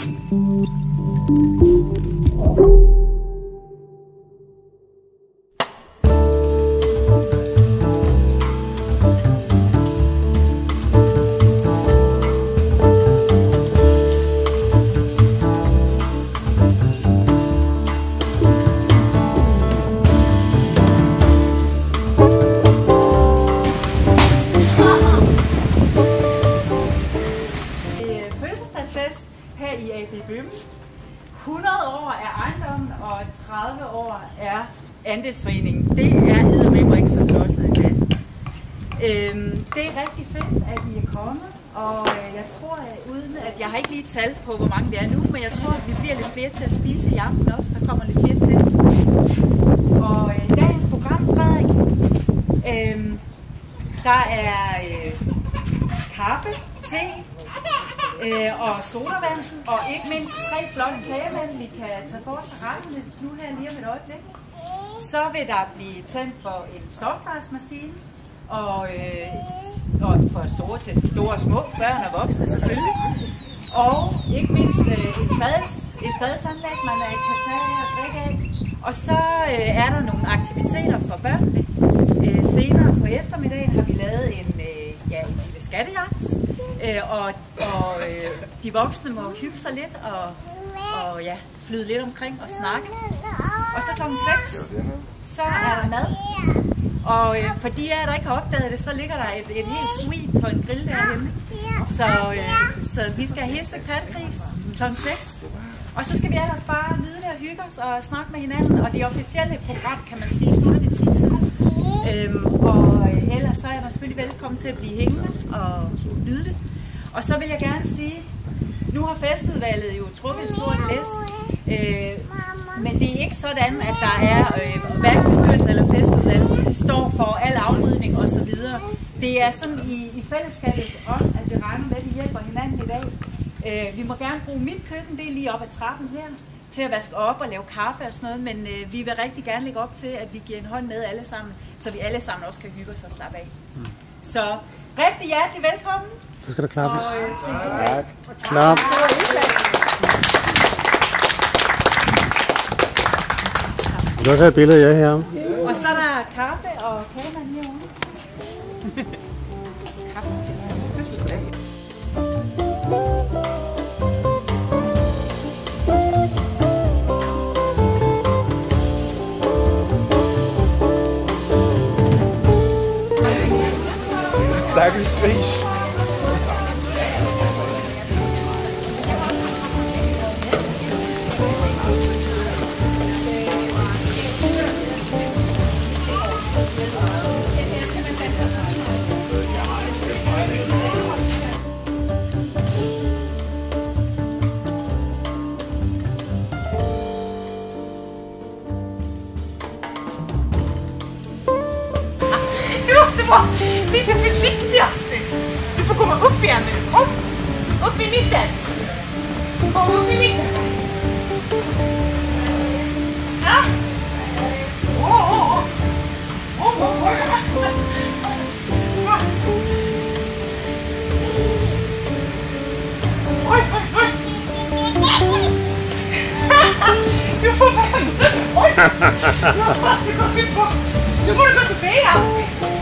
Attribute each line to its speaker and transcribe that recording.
Speaker 1: Her i AB Bøhmen. 100 år er ejendommen, og 30 år er andelsforeningen. Det er eddermame ikke så tosset endda. Det er rigtig fedt, at I er kommet, og jeg tror, uden at jeg har ikke lige tal på, hvor mange det er nu, men jeg tror, at vi bliver lidt flere til at spise i aften også. Der kommer lidt flere til. Og dagens program, Frederik, der er kaffe, te, og sodavand, og ikke mindst 3 flotte kagemænd, vi kan tage for os retten nu her lige om et øjeblik. Så vil der blive tændt for en softice-maskine, og for store til store og små, børn og voksne selvfølgelig. Og ikke mindst et fadsanlæg, man kan tage og drikke af. Og så er der nogle aktiviteter for børnene. Senere på eftermiddagen har vi lavet en lille skattejagt. Og de voksne må hygge sig lidt og flyde lidt omkring og snakke. Og så klokken 6, så er der mad. Og for de af jer, der ikke har opdaget det, så ligger der et helt suite på en grill derhenne. Så vi skal have heste kattegris klokken 6. Og så skal vi ellers bare nyde det og hygge os og snakke med hinanden. Og det officielle program, kan man sige, slutter det 10-tiden. Og ellers så er man selvfølgelig velkommen til at blive hængende og nyde det. Og så vil jeg gerne sige, nu har festudvalget jo trukket et stort læs, men det er ikke sådan, at der er hverken bestyrelse eller festudvalget står for al afrydning osv. Det er sådan i fællesskabets ånd, at vi regner med, at vi hjælper hinanden i dag. Vi må gerne bruge mit køkken, det er lige op ad trappen her, til at vaske op og lave kaffe og sådan noget, men vi vil rigtig gerne lægge op til, at vi giver en hånd med alle sammen, så vi alle sammen også kan hygge os og slappe af. Så rigtig hjertelig velkommen.
Speaker 2: Så skal der klappes.
Speaker 1: Tak.
Speaker 2: Klap. Du kan også have et billede af jer her.
Speaker 1: Og så er der kaffe og kagemand herovre. Kaffe og fødselsdag.
Speaker 3: Stakkels gris.
Speaker 4: Lite försiktigt, Astrid. Du får komma upp igen nu. Kom. Upp i mitten. Kom upp i mitten. Ja. Oj. Du får vänta. Oj. Du har fast gått ut på. Du borde gå till B, Astrid.